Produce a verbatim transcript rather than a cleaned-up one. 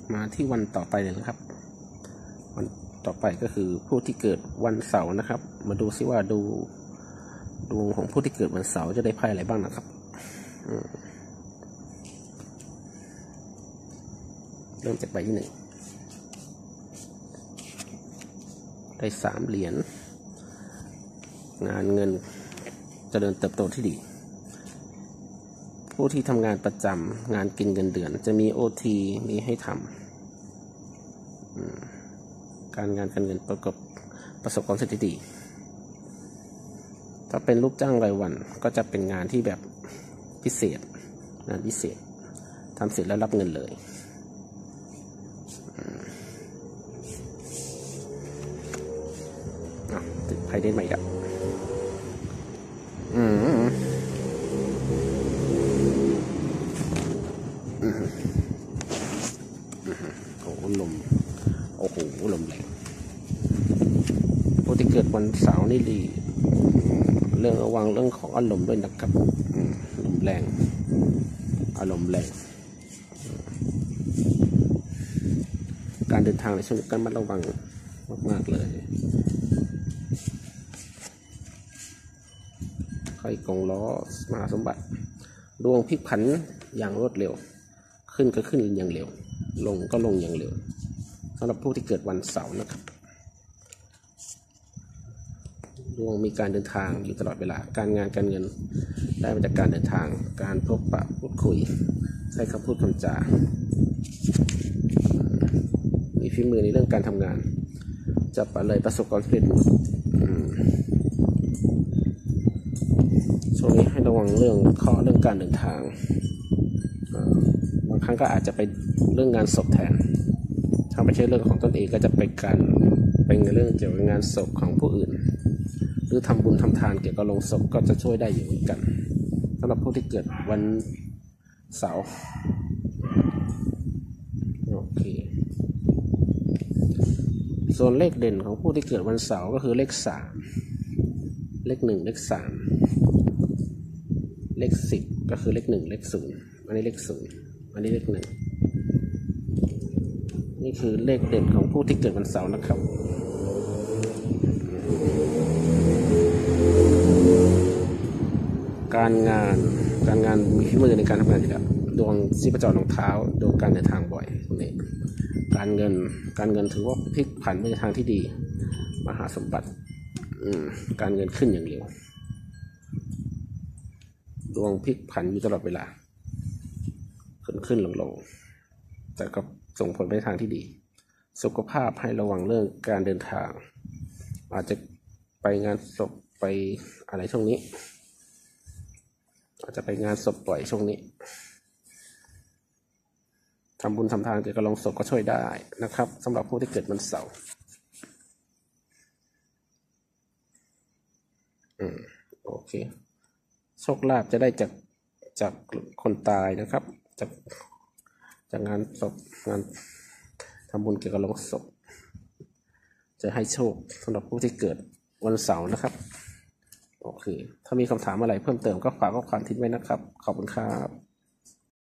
มาที่วันต่อไปเลยนะครับวันต่อไปก็คือผู้ที่เกิดวันเสาร์นะครับ มาดูซิว่าดูดวงของผู้ที่เกิดวันเสาร์จะได้ไพ่อะไรบ้างนะครับเริ่มจากใบที่หนึ่งได้สามเหรียญงานเงินเจริญเติบโตที่ดีผู้ที่ทำงานประจำงานกินเงินเดือนจะมี โอ ที มีให้ทำการงานการเงินประกอบประสบความสำเร็จที่ดีถ้าเป็นลูกจ้างรายวันก็จะเป็นงานที่แบบพิเศษงานพิเศษทำเสร็จแล้วรับเงินเลยติดไพ่ได้ไหมครับอืมโอ้ลมโอ้โหลมแรงผู้ที่เกิดวันเสาร์นี่ดีเรื่องระวังเรื่องของอารมณ์ด้วยนะครับลมแรงอารมณ์แรงการเดินทางในช่วงนี้ก็ระวังมากๆเลยไข่กงล้อมหาสมบัติดวงพลิกผันอย่างรวดเร็วขึ้นก็ขึ้นอย่างเร็วลงก็ลงอย่างเร็วสำหรับผู้ที่เกิดวันเสาร์นะครับดวงมีการเดินทางอยู่ตลอดเวลาการงานการเงินได้มาจากการเดินทางการพบปะพูดคุยใช้คำพูดคำจามีฝีมือในเรื่องการทำงานจะไปเลยประสบความสำเร็จช่วงนี้ให้ระวังเรื่องข้อเรื่องการเดินทางบางครั้งก็อาจจะไปเรื่องงานศพแทนถ้าไม่ใช่เรื่องของตนเองก็จะไปการเป็นเรื่องเกี่ยวกับงานศพของผู้อื่นหรือทำบุญทำทานเกี่ยวกับโลงศพก็จะช่วยได้อยู่เหมือนกันสำหรับผู้ที่เกิดวันเสาร์โอเคส่วนเลขเด่นของผู้ที่เกิดวันเสาร์ก็คือเลขสามเลขหนึ่งเลขสามเลขสิบก็คือเลขหนึ่งเลขศูนย์อันนี้เลขศูนย์อันนี้เลขหนึ่งนี่คือเลขเด่นของผู้ที่เกิดวันเสาร์นะครับการงานการงานมีฝีมือในการทำงานอยู่แล้วดวงชีพจรรองเท้าดวงการเดินทางบ่อยตรงนี้การเงินการเงินถือว่าพลิกผันไปในทางที่ดีมหาสมบัติการเงินขึ้นอย่างเร็วดวงพลิกผันอยู่ตลอดเวลาขึ้นขึ้นลงลงแต่ก็ส่งผลไปในทางที่ดีสุขภาพให้ระวังเรื่องการเดินทางอาจจะไปงานศพไปอะไรช่วงนี้อาจจะไปงานศพบ่อยช่วงนี้ทำบุญทำทานเกี่ยวกับโลงศพก็ช่วยได้นะครับสำหรับผู้ที่เกิดวันเสาร์อืมโอเคโชคลาภจะได้จากจากคนตายนะครับจากจากงานศพงานทำบุญเกี่ยวกับโลงศพจะให้โชคสำหรับผู้ที่เกิดวันเสาร์นะครับโอเคถ้ามีคำถามอะไรเพิ่มเติมก็ฝากข้อความทิ้งไว้นะครับขอบคุณครับ